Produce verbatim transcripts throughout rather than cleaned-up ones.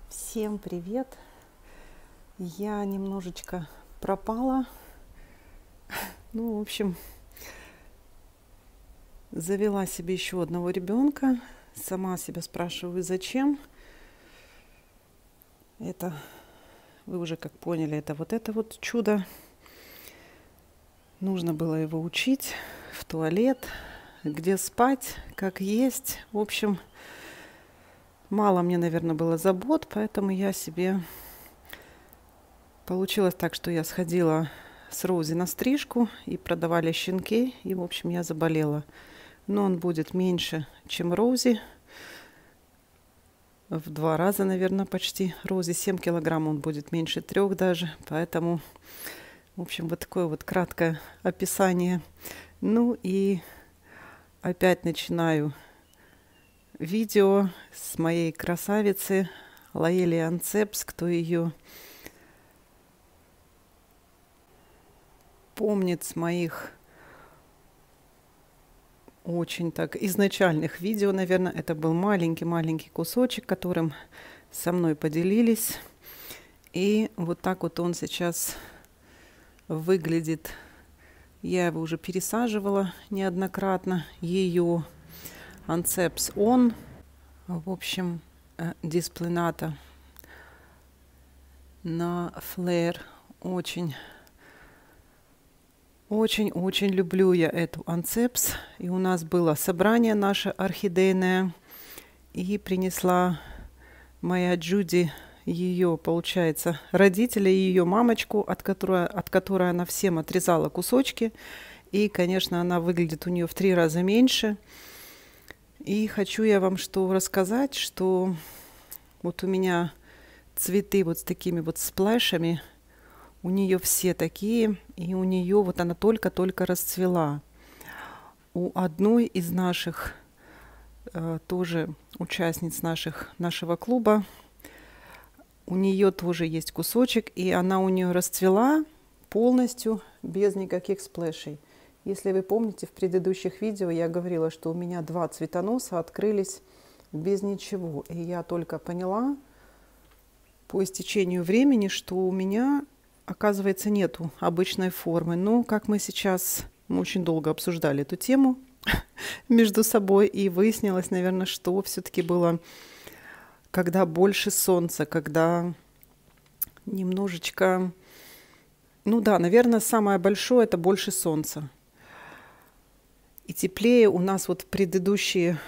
Всем привет! Я немножечко пропала. Ну, в общем, завела себе еще одного ребенка. Сама себя спрашиваю, зачем. Это, вы уже как поняли, это вот это вот чудо. Нужно было его учить в туалет, где спать, как есть. В общем, мало мне, наверное, было забот, поэтому я себе... Получилось так, что я сходила с Роузи на стрижку и продавали щенки, и, в общем, я заболела. Но он будет меньше, чем Роузи. В два раза, наверное, почти. Роузи семь килограмм, он будет меньше трех даже. Поэтому, в общем, вот такое вот краткое описание. Ну и опять начинаю видео с моей красавицы Лаэли Анцепс. Кто ее помнит с моих очень так изначальных видео, наверное, это был маленький-маленький кусочек, которым со мной поделились. И вот так вот он сейчас выглядит. Я его уже пересаживала неоднократно. Ее Анцепс он. В общем, Дисплената на флэр. Очень Очень-очень люблю я эту Анцепс. И у нас было собрание наше орхидейное. И принесла моя Джуди ее, получается, родителя, ее мамочку, от которой, от которой она всем отрезала кусочки. И, конечно, она выглядит у нее в три раза меньше. И хочу я вам что рассказать, что вот у меня цветы вот с такими вот сплэшами. У нее все такие, и у нее вот она только-только расцвела. У одной из наших, э, тоже участниц наших, нашего клуба, у нее тоже есть кусочек, и она у нее расцвела полностью, без никаких сплэшей. Если вы помните, в предыдущих видео я говорила, что у меня два цветоноса открылись без ничего. И я только поняла по истечению времени, что у меня... Оказывается, нету обычной формы. Но, как мы сейчас, мы очень долго обсуждали эту тему между собой, и выяснилось, наверное, что все-таки было, когда больше солнца, когда немножечко... Ну да, наверное, самое большое – это больше солнца. И теплее у нас вот в предыдущие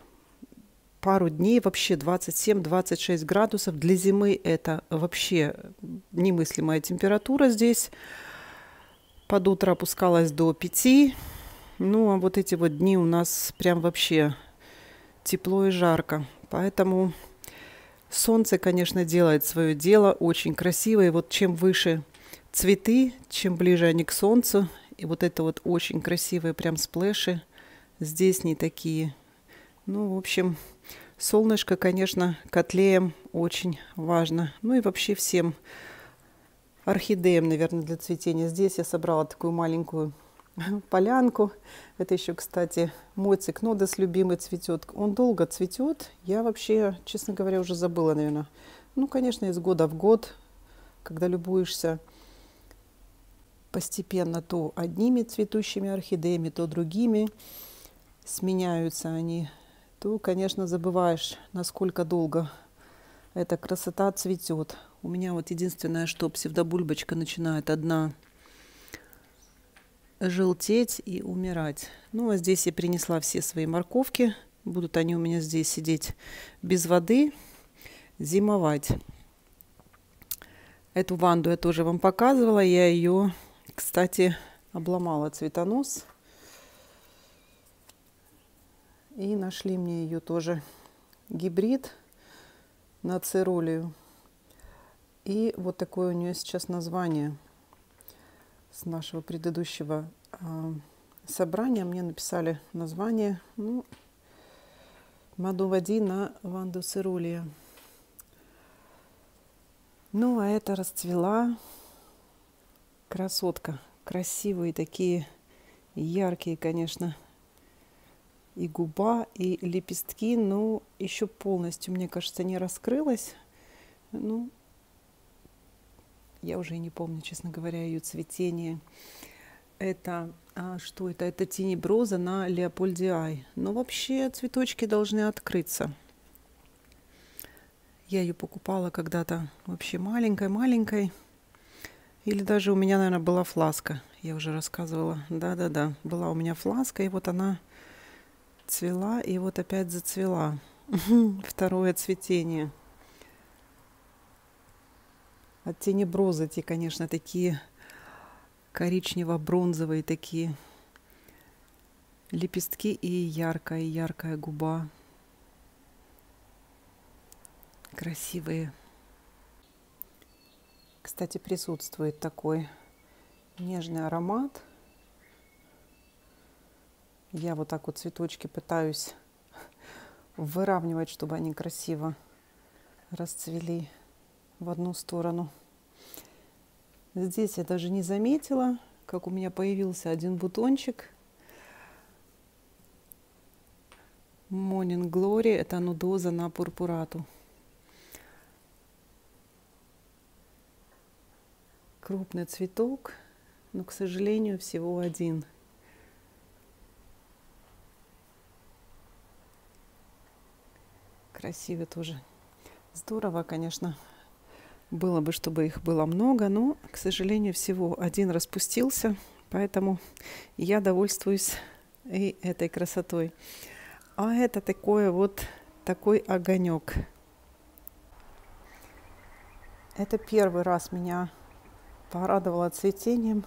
пару дней вообще двадцать семь — двадцать шесть градусов. Для зимы это вообще немыслимая температура здесь. Под утро опускалась до пяти. Ну, а вот эти вот дни у нас прям вообще тепло и жарко. Поэтому солнце, конечно, делает свое дело. Очень красиво. И вот чем выше цветы, чем ближе они к солнцу. И вот это вот очень красивые прям сплэши. Здесь не такие. Ну, в общем... Солнышко, конечно, котлеям очень важно. Ну и вообще всем орхидеям, наверное, для цветения. Здесь я собрала такую маленькую полянку. Это еще, кстати, мой цикнодес любимый цветет. Он долго цветет. Я вообще, честно говоря, уже забыла, наверное. Ну, конечно, из года в год, когда любуешься постепенно то одними цветущими орхидеями, то другими. Сменяются они. То, конечно, забываешь, насколько долго эта красота цветет. У меня вот единственное, что псевдобульбочка начинает одна желтеть и умирать. Ну, а здесь я принесла все свои морковки. Будут они у меня здесь сидеть без воды, зимовать. Эту ванду я тоже вам показывала. Я ее, кстати, обломала цветонос. И нашли мне ее тоже гибрид на циролию. И вот такое у нее сейчас название. С нашего предыдущего э, собрания мне написали название. Ну, Мадувади на Ванду циролия. Ну, а это расцвела красотка. Красивые такие, яркие, конечно, и губа, и лепестки, но еще полностью, мне кажется, не раскрылась. Ну, я уже и не помню, честно говоря, ее цветение. Это, а, что это? Это тенеброза на Леопольдиай. Но вообще цветочки должны открыться. Я ее покупала когда-то вообще маленькой-маленькой. Или даже у меня, наверное, была фласка. Я уже рассказывала. Да-да-да, была у меня фласка, и вот она цвела, и вот опять зацвела. Второе цветение. От тенеброзы эти, конечно, такие коричнево-бронзовые такие лепестки и яркая-яркая губа. Красивые. Кстати, присутствует такой нежный аромат. Я вот так вот цветочки пытаюсь выравнивать, чтобы они красиво расцвели в одну сторону. Здесь я даже не заметила, как у меня появился один бутончик. Morning Glory, это нудоза на пурпурату. Крупный цветок, но, к сожалению, всего один. Красивый тоже. Здорово, конечно, было бы, чтобы их было много, но, к сожалению, всего один распустился, поэтому я довольствуюсь и этой красотой. А это такое вот, такой огонек. Это первый раз меня порадовала цветением.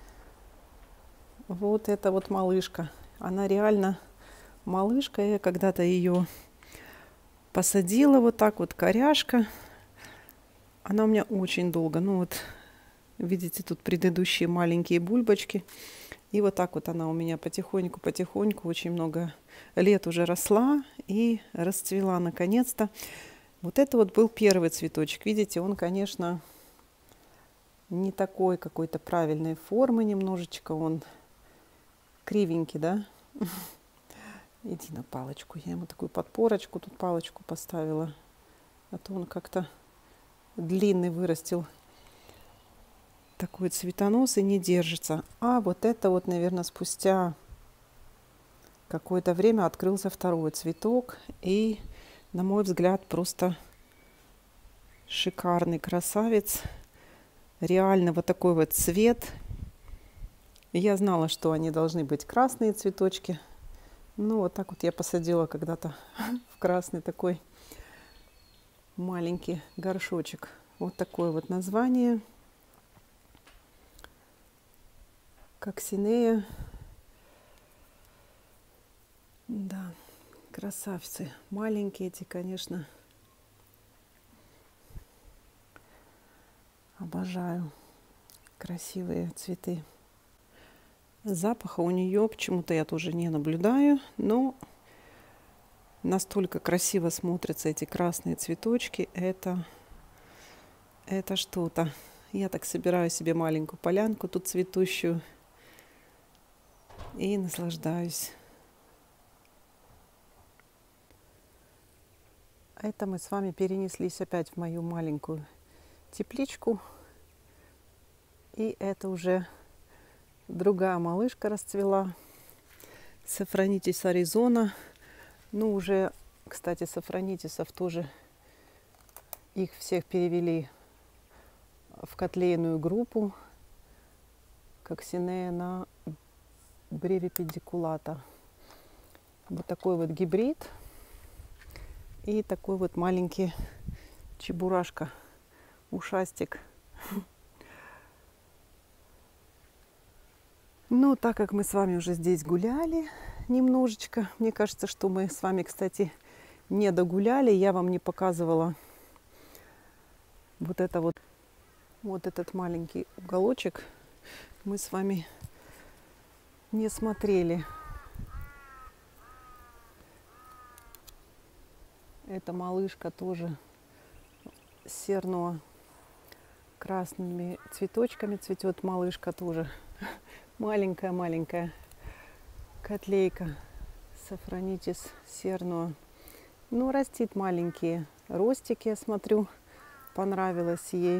Вот эта вот малышка. Она реально малышка. Я когда-то ее посадила вот так вот, коряшка. Она у меня очень долго. Ну вот, видите, тут предыдущие маленькие бульбочки. И вот так вот она у меня потихоньку-потихоньку, очень много лет уже росла и расцвела наконец-то. Вот это вот был первый цветочек. Видите, он, конечно, не такой какой-то правильной формы немножечко. Он кривенький, да? Иди на палочку. Я ему такую подпорочку, тут палочку поставила. А то он как-то длинный вырастил. Такой цветонос и не держится. А вот это вот, наверное, спустя какое-то время открылся второй цветок. И, на мой взгляд, просто шикарный красавец. Реально вот такой вот цвет. Я знала, что они должны быть красные цветочки. Ну, вот так вот я посадила когда-то в красный такой маленький горшочек. Вот такое вот название. Коксинея. Да, красавцы. Маленькие эти, конечно. Обожаю красивые цветы. Запаха у нее почему-то я тоже не наблюдаю, но настолько красиво смотрятся эти красные цветочки. Это, это что-то. Я так собираю себе маленькую полянку тут цветущую и наслаждаюсь. Это мы с вами перенеслись опять в мою маленькую тепличку. И это уже другая малышка расцвела. Сафронитис Аризона. Ну, уже, кстати, сафронитисов тоже, их всех перевели в котлейную группу. Коксинея на бревипедикулата. Вот такой вот гибрид. И такой вот маленький чебурашка, ушастик. Ну, так как мы с вами уже здесь гуляли немножечко, мне кажется, что мы с вами, кстати, не догуляли. Я вам не показывала вот это вот, вот этот маленький уголочек. Мы с вами не смотрели. Эта малышка тоже серного красными цветочками цветет. Малышка тоже маленькая-маленькая котлейка. Сафронитис серного. Ну, растит маленькие ростики, я смотрю. понравилось ей.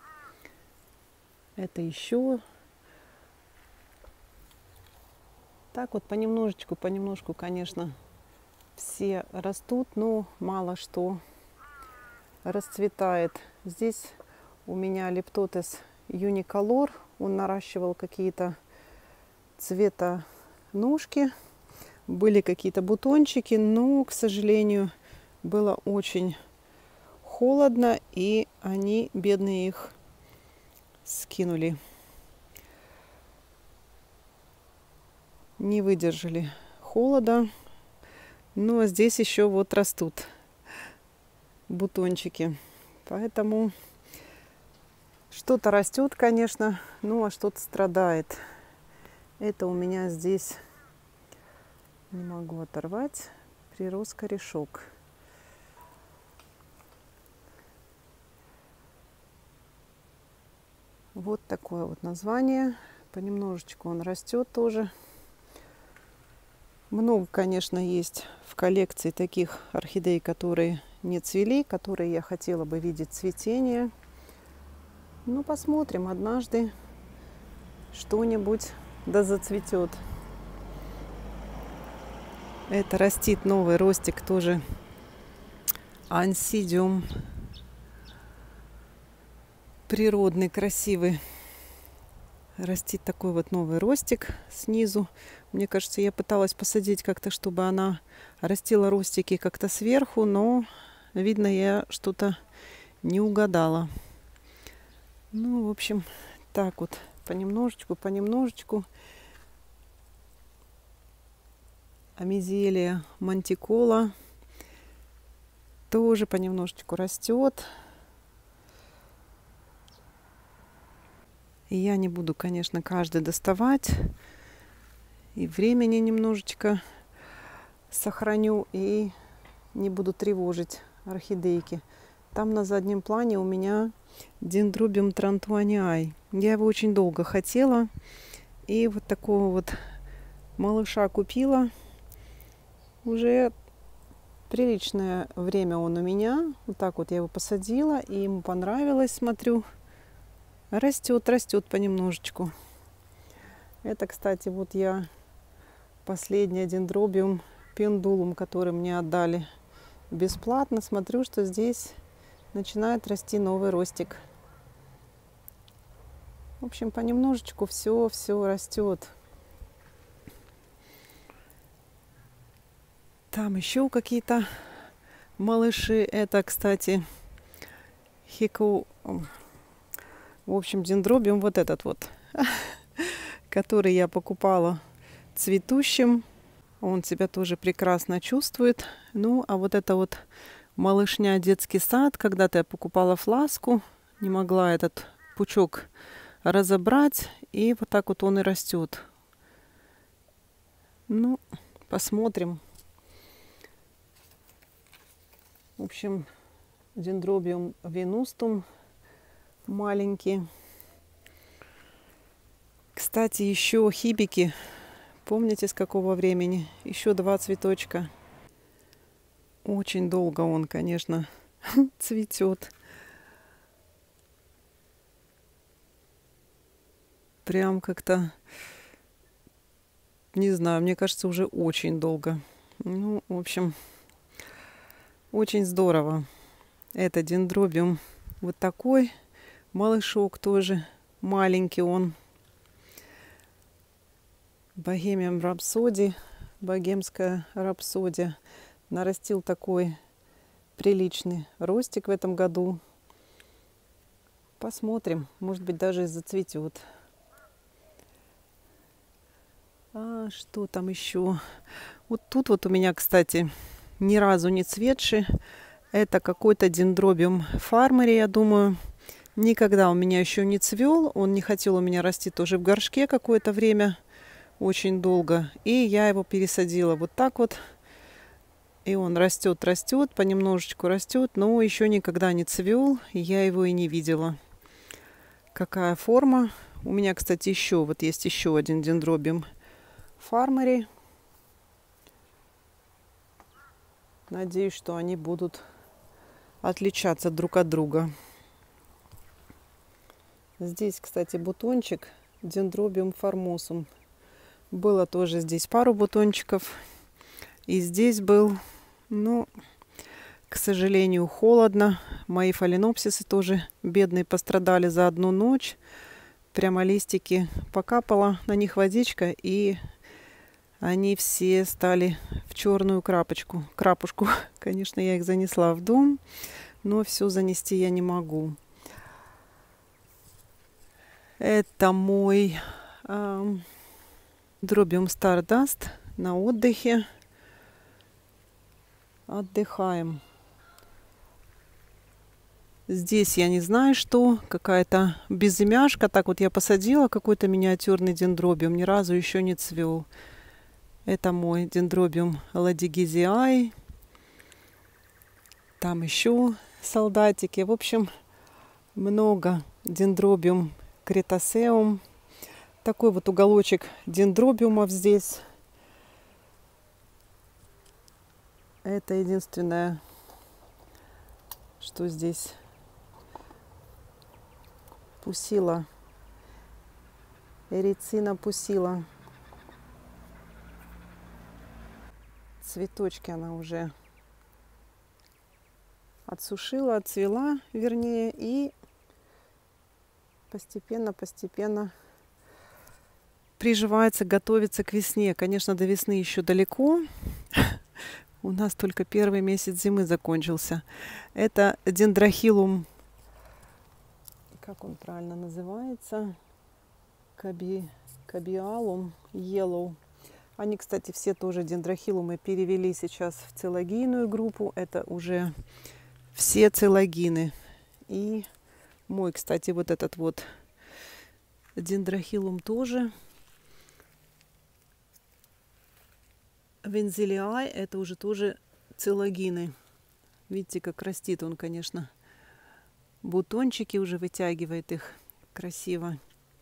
Это еще. Так вот понемножечку, понемножку, конечно, все растут, но мало что расцветает. Здесь у меня Leptotes Unicolor. Он наращивал какие-то цвета ножки. Были какие-то бутончики, но, к сожалению, было очень холодно, и они, бедные, их скинули. Не выдержали холода. Ну, а здесь еще вот растут бутончики. Поэтому что-то растет, конечно, ну, а что-то страдает. Это у меня здесь, не могу оторвать, прирос корешок. Вот такое вот название. Понемножечку он растет тоже. Много, конечно, есть в коллекции таких орхидей, которые не цвели, которые я хотела бы видеть цветение. Ну, посмотрим, однажды что-нибудь да зацветет. Это растит новый ростик тоже. Ансидиум. Природный, красивый. Растит такой вот новый ростик снизу. Мне кажется, я пыталась посадить как-то, чтобы она растила ростики как-то сверху, но, видно, я что-то не угадала. Ну, в общем, так вот, понемножечку, понемножечку. Амизелия мантикола тоже понемножечку растет. И я не буду, конечно, каждый доставать. И времени немножечко сохраню. И не буду тревожить орхидейки. Там на заднем плане у меня Dendrobium Trantuanii. Я его очень долго хотела. И вот такого вот малыша купила. Уже приличное время он у меня. Вот так вот я его посадила. И ему понравилось, смотрю. Растет, растет понемножечку. Это, кстати, вот я последний Dendrobium Pendulum, который мне отдали бесплатно. Смотрю, что здесь начинает расти новый ростик. В общем, понемножечку все, все растет. Там еще какие-то малыши. Это, кстати, Hiko. В общем, Dendrobium вот этот вот, который я покупала цветущим. Он себя тоже прекрасно чувствует. Ну, а вот это вот малышня детский сад. Когда-то я покупала фласку. Не могла этот пучок разобрать. И вот так вот он и растет. Ну, посмотрим. В общем, Dendrobium venustum. Маленький. Кстати, еще хибики. Помните, с какого времени? Еще два цветочка. Очень долго он, конечно, цветет. Прям как-то, не знаю, мне кажется, уже очень долго. Ну, в общем, очень здорово. Это Dendrobium вот такой. Малышок тоже маленький он. Bohemian Rhapsody, богемская рапсодия. Нарастил такой приличный ростик в этом году. Посмотрим, может быть, даже и зацветет. А что там еще? Вот тут вот у меня, кстати, ни разу не цветший. Это какой-то Dendrobium Farmeri, я думаю. Никогда у меня еще не цвел. Он не хотел у меня расти тоже в горшке какое-то время. Очень долго. И я его пересадила вот так вот. И он растет, растет, понемножечку растет. Но еще никогда не цвел. И я его и не видела. Какая форма. У меня, кстати, еще вот есть еще один Dendrobium Farmeri. Надеюсь, что они будут отличаться друг от друга. Здесь, кстати, бутончик Dendrobium formosum. Было тоже здесь пару бутончиков. И здесь был, ну, к сожалению, холодно. Мои фаленопсисы тоже бедные пострадали за одну ночь. Прямо листики покапала на них водичка, и они все стали в черную крапочку, крапушку. Конечно, я их занесла в дом, но все занести я не могу. Это мой э, Dendrobium Stardust на отдыхе. Отдыхаем. Здесь я не знаю что, какая-то безымяшка. Так вот я посадила какой-то миниатюрный дендробиум, ни разу еще не цвел. Это мой Dendrobium ladygiesii. Там еще солдатики. В общем, много Dendrobium cretaceum. Такой вот уголочек дендробиумов здесь. Это единственное, что здесь пусила. Эрицина пусила. Цветочки она уже отсушила, отцвела, вернее, и постепенно-постепенно приживается, готовится к весне. Конечно, до весны еще далеко. У нас только первый месяц зимы закончился. Это дендрохилум, как он правильно называется? Каби, кабиалум yellow. Они, кстати, все тоже дендрохилумы перевели сейчас в целогийную группу. Это уже все целогины. И мой, кстати, вот этот вот дендрохилум тоже. Вензелиай, это уже тоже целогины. Видите, как растит он, конечно. Бутончики уже вытягивает их красиво.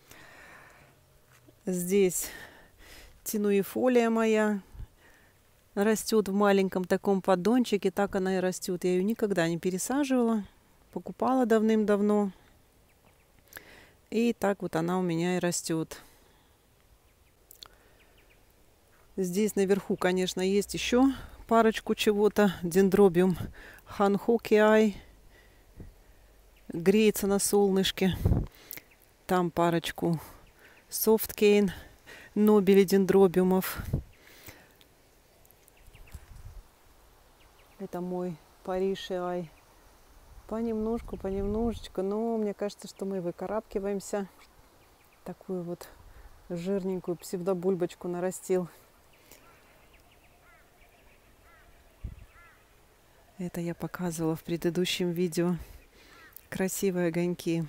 Здесь тинуифолия моя растет в маленьком таком поддончике. Так она и растет. Я ее никогда не пересаживала. Покупала давным-давно. И так вот она у меня и растет. Здесь наверху, конечно, есть еще парочку чего-то. Dendrobium hanhockii. Греется на солнышке. Там парочку софткейн, нобели дендробиумов. Это мой паришиай. Понемножку, понемножечку. Но мне кажется, что мы выкарабкиваемся. Такую вот жирненькую псевдобульбочку нарастил. Это я показывала в предыдущем видео. Красивые огоньки.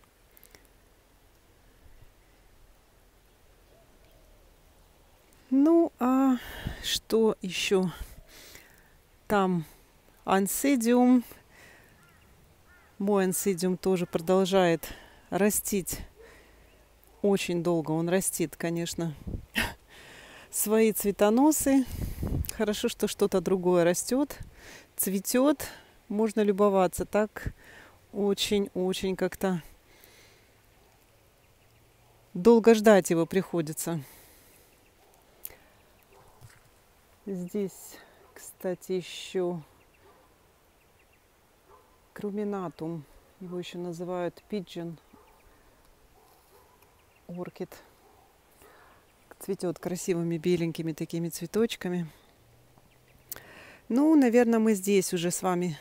Ну, а что еще? Там ансидиум. Мой ансидиум тоже продолжает растить. Очень долго он растит, конечно. Свои цветоносы. Хорошо, что что-то другое растет. Цветет, можно любоваться. Так очень-очень как-то долго ждать его приходится. Здесь, кстати, еще круминатум. Его еще называют pigeon orchid. Цветет красивыми беленькими такими цветочками. Ну, наверное, мы здесь уже с вами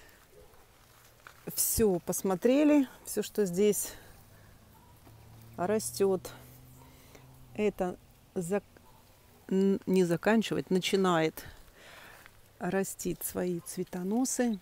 все посмотрели. Все, что здесь растет. Это за... не заканчивать, начинает растить свои цветоносы.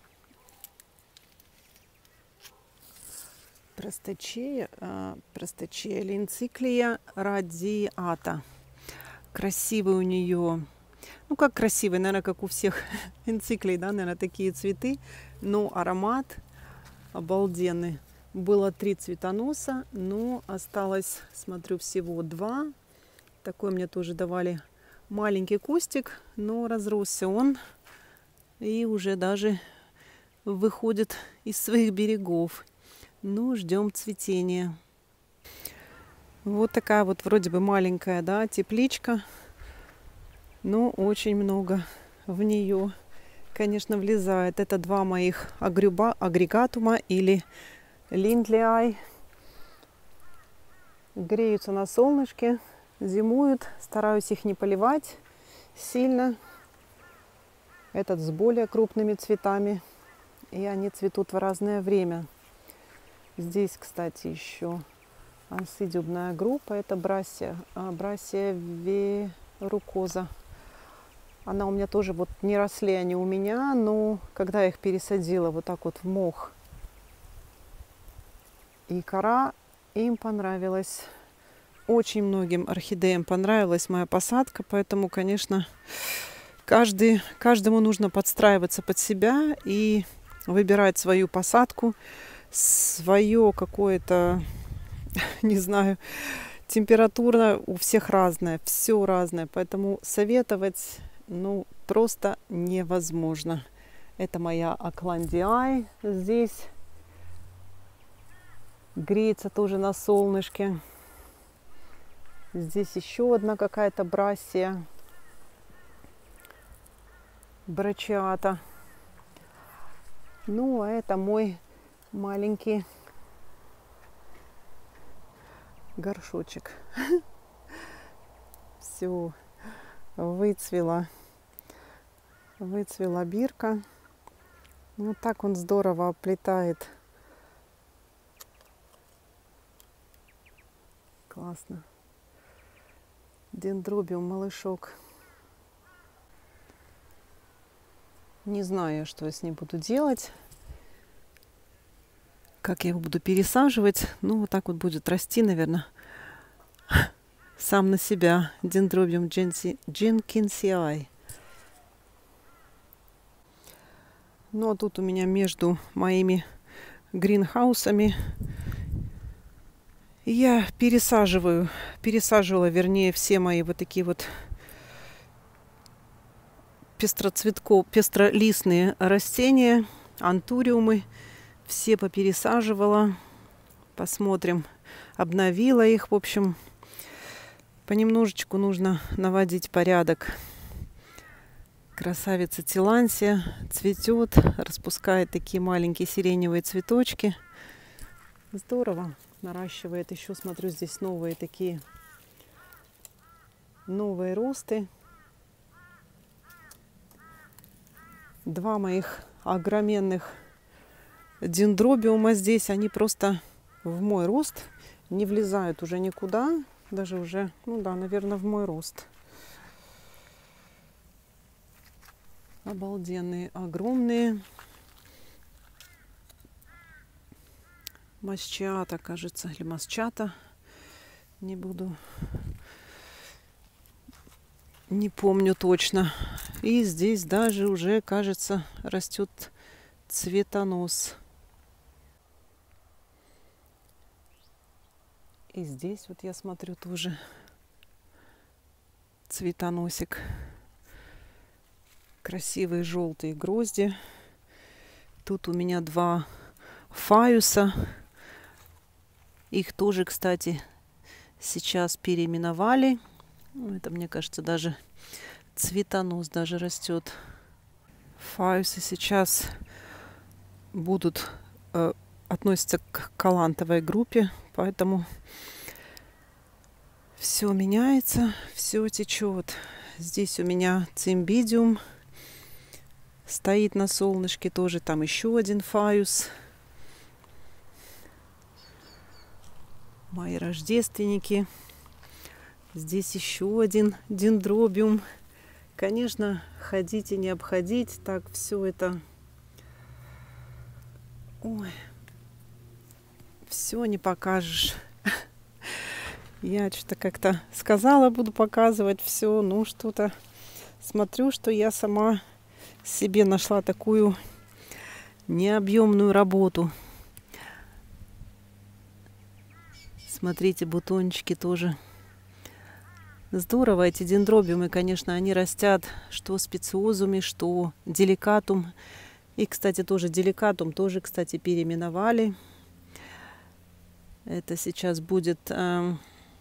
Простачея, простачея линциклия радиата. Красивый у нее. Ну, как красивый, наверное, как у всех энциклей, да, наверное, такие цветы. Но аромат обалденный. Было три цветоноса, но осталось, смотрю, всего два. Такой мне тоже давали маленький кустик, но разросся он. И уже даже выходит из своих берегов. Ну, ждем цветения. Вот такая вот вроде бы маленькая, да, тепличка. Но очень много в нее, конечно, влезает. Это два моих агрюба, агрегатума или линдлиай. Греются на солнышке, зимуют. Стараюсь их не поливать сильно. Этот с более крупными цветами. И они цветут в разное время. Здесь, кстати, еще ансидиумная группа. Это брассия, брассия верукоза. Она у меня тоже, вот не росли они у меня, но когда я их пересадила вот так вот в мох и кора, им понравилось. Очень многим орхидеям понравилась моя посадка, поэтому, конечно, каждый, каждому нужно подстраиваться под себя и выбирать свою посадку, свое какое-то, не знаю, температура у всех разная, все разное, поэтому советовать, ну, просто невозможно. Это моя Акландиай здесь греется тоже на солнышке. Здесь еще одна какая-то брассия, брачиата. Ну, а это мой маленький горшочек. Все, выцвела. Выцвела бирка. Вот так он здорово оплетает. Классно. Дендробиум малышок. Не знаю, что я с ним буду делать. Как я его буду пересаживать. Ну, вот так вот будет расти, наверное, сам на себя. Дендробиум дженкинсиай. Ну, а тут у меня между моими гринхаусами я пересаживаю, пересаживала, вернее, все мои вот такие вот пестроцветко, пестролистные растения, антуриумы. Все попересаживала. Посмотрим. Обновила их. В общем, понемножечку нужно наводить порядок. Красавица Тилансия цветет, распускает такие маленькие сиреневые цветочки. Здорово. Наращивает еще, смотрю, здесь новые такие, новые росты. Два моих огроменных дендробиума здесь, они просто в мой рост, не влезают уже никуда, даже уже, ну да, наверное, в мой рост. Обалденные, огромные. Масчата, кажется, или масчата. Не буду, не помню точно. И здесь даже уже, кажется, растет цветонос. И здесь вот я смотрю тоже цветоносик. Красивые желтые грозди. Тут у меня два фаюса. Их тоже, кстати, сейчас переименовали. Это, мне кажется, даже цветонос даже растет. Фаюсы сейчас будут э, относятся к калантовой группе, поэтому все меняется, все течет. Здесь у меня цимбидиум стоит на солнышке, тоже там еще один фаюс. Мои рождественники. Здесь еще один дендробиум. Конечно, ходить и не обходить. Так, все это... Ой, все не покажешь. Я что-то как-то сказала, буду показывать все. Ну, что-то смотрю, что я сама себе нашла такую необъемную работу. Смотрите, бутончики тоже. Здорово, эти дендробиумы, конечно, они растят что специозуми, что деликатум. И, кстати, тоже деликатум, тоже, кстати, переименовали. Это сейчас будет э,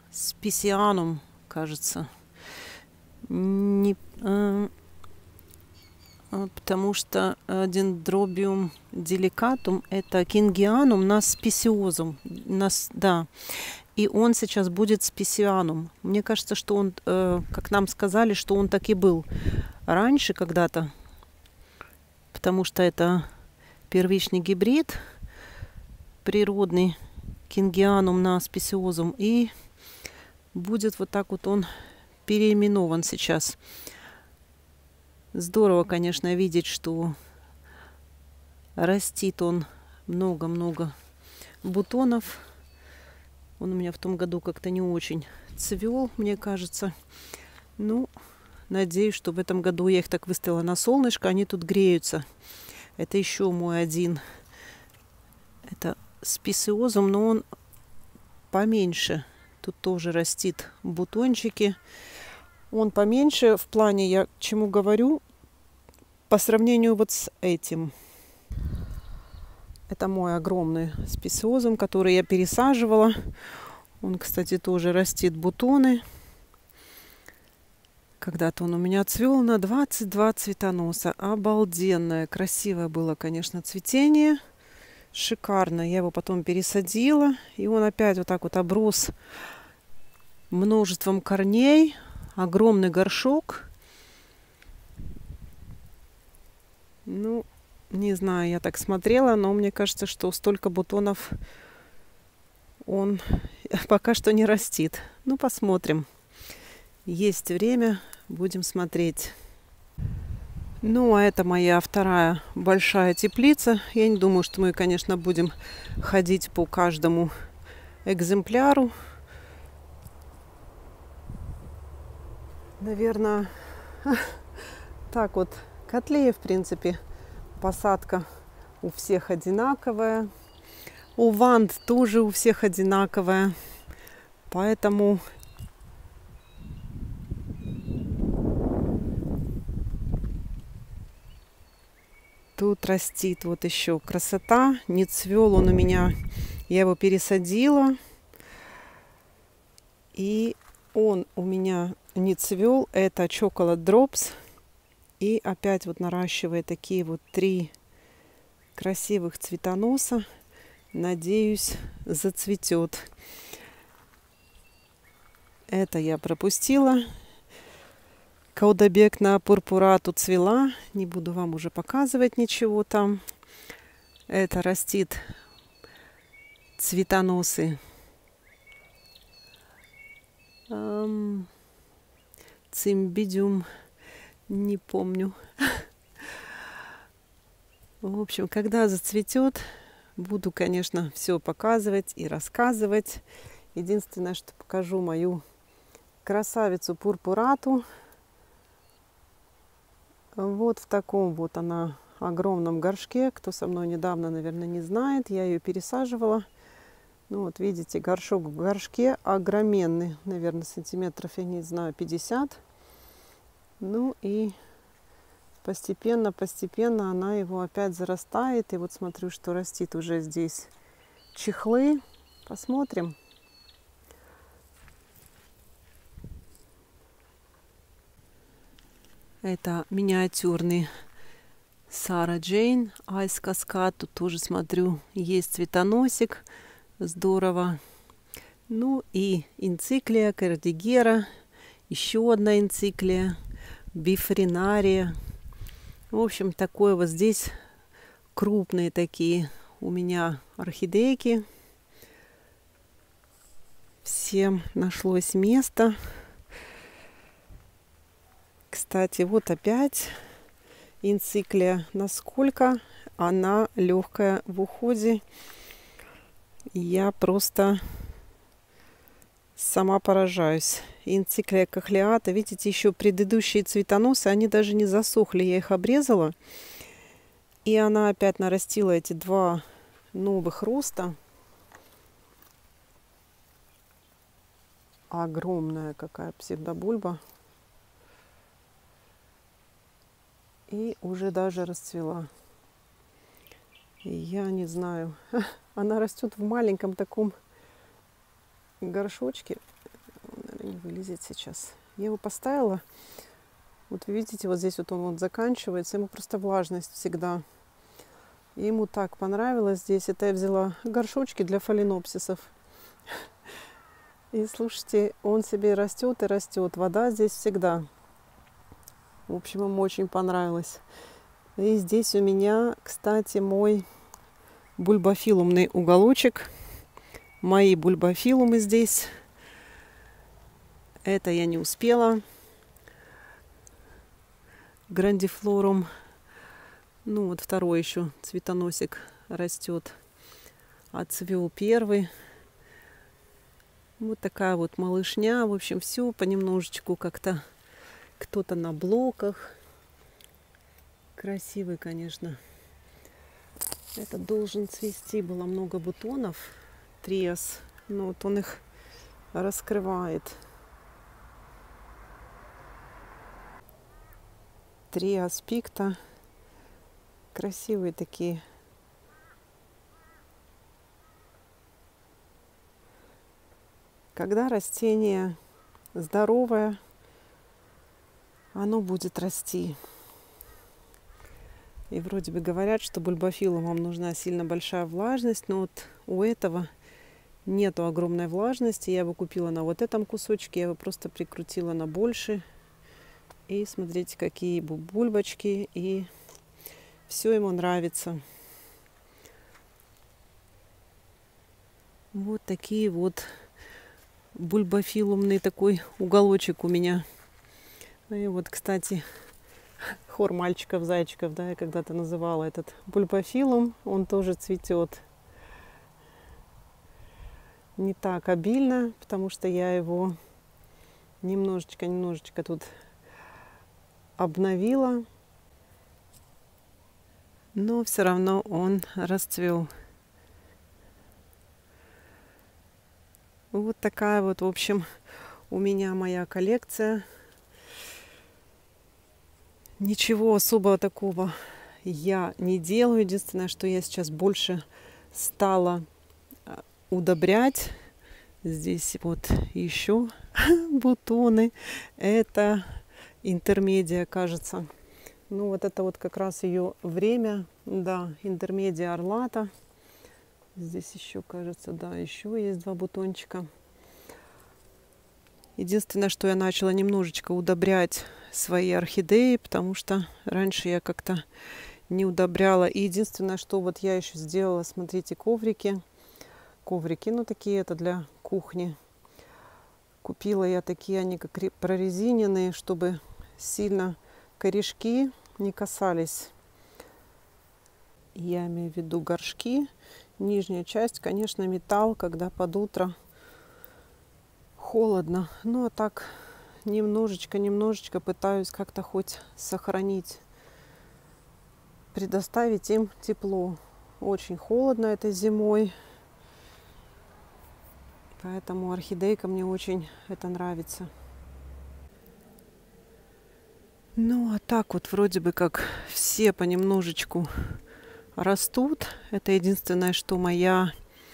спесианум, кажется. Не, э, потому что дендробиум деликатум это кингианум на спесиозум. Нас, да. И он сейчас будет спесианум. Мне кажется, что он, э, как нам сказали, что он так и был раньше когда-то. Потому что это первичный гибрид, природный кингианум на спесиозум. И будет вот так вот он переименован сейчас. Здорово, конечно, видеть, что растит он много-много бутонов. Он у меня в том году как-то не очень цвел, мне кажется. Ну, надеюсь, что в этом году я их так выставила на солнышко, они тут греются. Это еще мой один. Это спесиозум, но он поменьше. Тут тоже растит бутончики. Он поменьше в плане, я к чему говорю, по сравнению вот с этим. Это мой огромный спесиозум, который я пересаживала. Он, кстати, тоже растит бутоны. Когда-то он у меня цвел на двадцать два цветоноса. Обалденное, красивое было, конечно, цветение. Шикарно. Я его потом пересадила. И он опять вот так вот оброс множеством корней. Огромный горшок. Ну, не знаю, я так смотрела, но мне кажется, что столько бутонов он пока что не растит. Ну, посмотрим. Есть время, будем смотреть. Ну, а это моя вторая большая теплица. Я не думаю, что мы, конечно, будем ходить по каждому экземпляру. Наверное, так вот, котлея, в принципе, посадка у всех одинаковая. У ванд тоже у всех одинаковая. Поэтому тут растит вот еще красота. Не цвел он у меня. Я его пересадила. И он у меня не цвел. Это Chocolate Drops. И опять вот наращивая такие вот три красивых цветоноса. Надеюсь, зацветет. Это я пропустила. Каудабекна пурпурату цвела. Не буду вам уже показывать ничего там. Это растит цветоносы. Эм, цимбидиум. Не помню. В общем, когда зацветет, буду, конечно, все показывать и рассказывать. Единственное, что покажу мою красавицу пурпурату. Вот в таком вот она огромном горшке. Кто со мной недавно, наверное, не знает. Я ее пересаживала. Ну вот видите, горшок в горшке огроменный. Наверное, сантиметров, я не знаю, пятьдесят. Ну и постепенно, постепенно она его опять зарастает. И вот смотрю, что растит уже здесь чехлы. Посмотрим. Это миниатюрный Сара Джейн Айс Каскад. Тут тоже смотрю, есть цветоносик. Здорово. Ну и энциклия Кардигера. Еще одна энциклия. Бифринария. В общем, такое вот здесь крупные такие у меня орхидейки. Всем нашлось место. Кстати, вот опять энциклия. Насколько она легкая в уходе. Я просто сама поражаюсь. Энциклия кохлеата. Видите, еще предыдущие цветоносы, они даже не засохли. Я их обрезала. И она опять нарастила эти два новых роста. Огромная какая псевдобульба. И уже даже расцвела. И я не знаю. Она растет в маленьком таком горшочке. не вылезет сейчас. Я его поставила. Вот вы видите, вот здесь вот он вот заканчивается. Ему просто влажность всегда. И ему так понравилось здесь. Это я взяла горшочки для фаленопсисов. И слушайте, он себе растет и растет. Вода здесь всегда. В общем, ему очень понравилось. И здесь у меня, кстати, мой бульбофилумный уголочек. Мои бульбофилумы здесь. Это я не успела. Грандифлорум. Ну вот второй еще цветоносик растет. Отцвел первый. Вот такая вот малышня. В общем, все понемножечку как-то. Кто-то на блоках. Красивый, конечно. Это должен цвести. Было много бутонов. Триас. Но вот он их раскрывает. Триас пикта. Красивые такие. Когда растение здоровое, оно будет расти. И вроде бы говорят, что бульбофилумам нужна сильно большая влажность, но вот у этого нету огромной влажности. Я его купила на вот этом кусочке, я его просто прикрутила на больше. И смотрите, какие бульбочки, и все ему нравится. Вот такие вот бульбофилумный такой уголочек у меня. И вот, кстати, хор мальчиков-зайчиков, да, я когда-то называла этот бульбофилум, он тоже цветет. Не так обильно, потому что я его немножечко-немножечко тут обновила. Но все равно он расцвел. Вот такая вот, в общем, у меня моя коллекция. Ничего особого такого я не делаю. Единственное, что я сейчас больше стала удобрять. Здесь вот еще бутоны. Это интермедия, кажется. Ну, вот это вот как раз ее время. Да, интермедия орлата. Здесь еще, кажется, да, еще есть два бутончика. Единственное, что я начала немножечко удобрять свои орхидеи, потому что раньше я как-то не удобряла. И единственное, что вот я еще сделала, смотрите, коврики. Коврики, ну, такие это для кухни. Купила я такие, они как прорезиненные, чтобы сильно корешки не касались. Я имею в виду горшки. Нижняя часть, конечно, металл, когда под утро холодно. Ну, а так немножечко-немножечко пытаюсь как-то хоть сохранить, предоставить им тепло. Очень холодно этой зимой. Поэтому орхидейка мне очень это нравится. Ну, а так вот вроде бы как все понемножечку растут. Это единственное, что моя,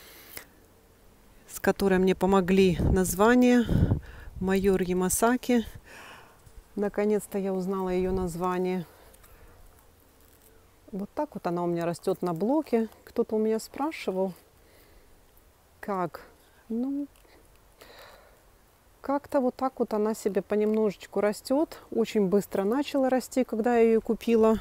с которой мне помогли название, майор Ямасаки. Наконец-то я узнала ее название. Вот так вот она у меня растет на блоке. Кто-то у меня спрашивал, как. Ну, как-то вот так вот она себе понемножечку растет. Очень быстро начала расти, когда я ее купила.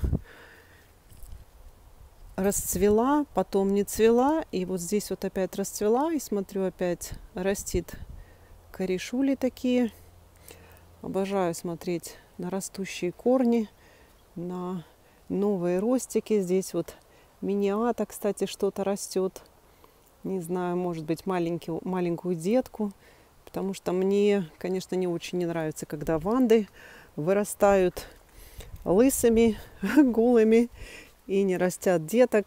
Расцвела, потом не цвела, и вот здесь вот опять расцвела, и смотрю, опять растит корешули такие. Обожаю смотреть на растущие корни, на новые ростики. Здесь вот миниата, кстати, что-то растет. Не знаю, может быть, маленький, маленькую детку, потому что мне, конечно, не очень не нравится, когда ванды вырастают лысыми, голыми, и не растят деток.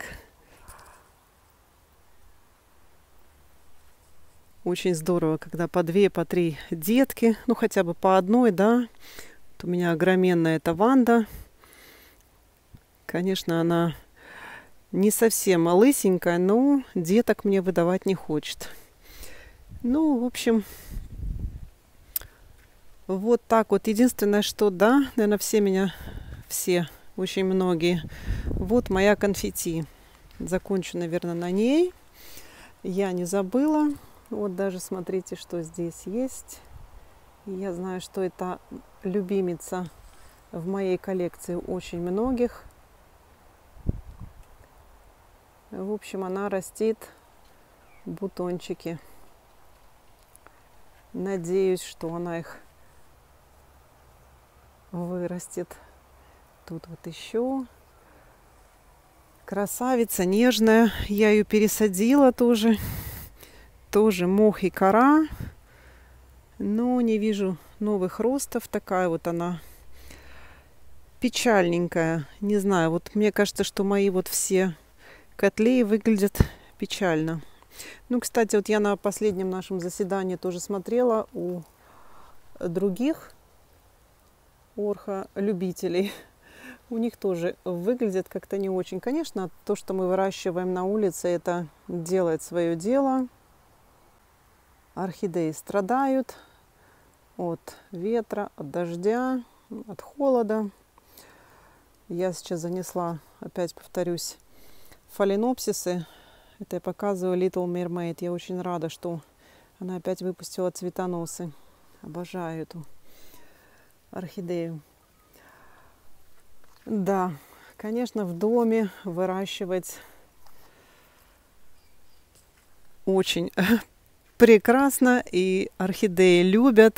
Очень здорово, когда по две, по три детки, ну хотя бы по одной, да. Вот у меня огроменная эта ванда. Конечно, она не совсем лысенькая, но деток мне выдавать не хочет. Ну, в общем, Вот так вот. Единственное, что, да, наверное, все меня, все, очень многие. Вот моя конфетти. Закончу, наверное, на ней. Я не забыла. Вот даже смотрите, что здесь есть. Я знаю, что это любимица в моей коллекции очень многих. В общем, она растит бутончики. Надеюсь, что она их вырастет. Тут вот еще красавица, нежная. Я ее пересадила тоже. Тоже мох и кора. Но не вижу новых ростов. Такая вот она печальненькая. Не знаю, вот мне кажется, что мои вот все котлеи выглядят печально. Ну, кстати, вот я на последнем нашем заседании тоже смотрела у других орхолюбителей. У них тоже выглядит как-то не очень. Конечно, то, что мы выращиваем на улице, это делает свое дело. Орхидеи страдают от ветра, от дождя, от холода. Я сейчас занесла, опять повторюсь, фаленопсисы. Это я показываю Little Mermaid. Я очень рада, что она опять выпустила цветоносы. Обожаю эту орхидею. Да, конечно, в доме выращивать очень прекрасно. И орхидеи любят.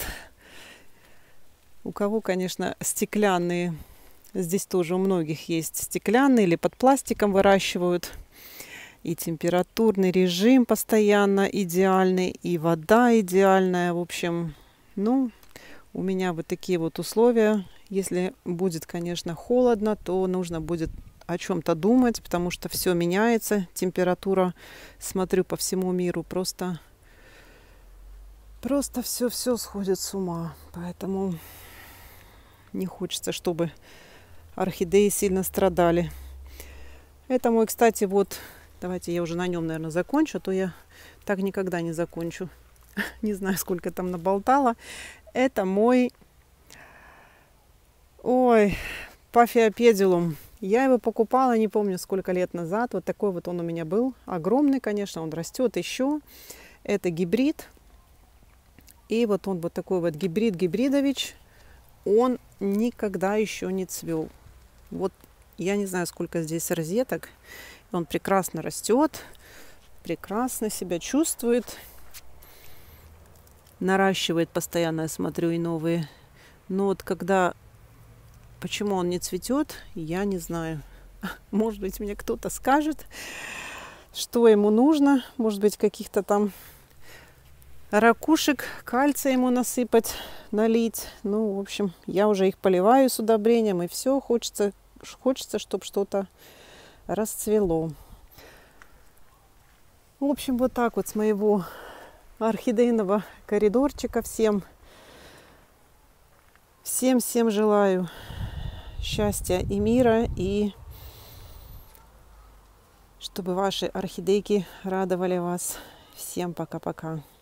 У кого, конечно, стеклянные. Здесь тоже у многих есть стеклянные или под пластиком выращивают. И температурный режим постоянно идеальный, и вода идеальная. В общем, ну, у меня вот такие вот условия. Если будет, конечно, холодно, то нужно будет о чем-то думать, потому что все меняется. Температура, смотрю, по всему миру просто, просто все-все сходит с ума. Поэтому не хочется, чтобы орхидеи сильно страдали. Это мой, кстати, вот... Давайте я уже на нем, наверное, закончу, а то я так никогда не закончу. Не знаю, сколько там наболтала. Это мой... Ой, пафиопедилум. Я его покупала, не помню, сколько лет назад. Вот такой вот он у меня был. Огромный, конечно, он растет еще. Это гибрид. И вот он вот такой вот гибрид-гибридович. Он никогда еще не цвел. Вот я не знаю, сколько здесь розеток. Он прекрасно растет, прекрасно себя чувствует, наращивает постоянно, я смотрю, и новые. Но вот когда, почему он не цветет, я не знаю. Может быть, мне кто-то скажет, что ему нужно. Может быть, каких-то там ракушек, кальция ему насыпать, налить. Ну, в общем, я уже их поливаю с удобрением, и все, хочется, хочется, чтобы что-то расцвело. В общем, вот так вот с моего орхидейного коридорчика всем, всем-всем желаю счастья и мира, и чтобы ваши орхидейки радовали вас. Всем пока-пока.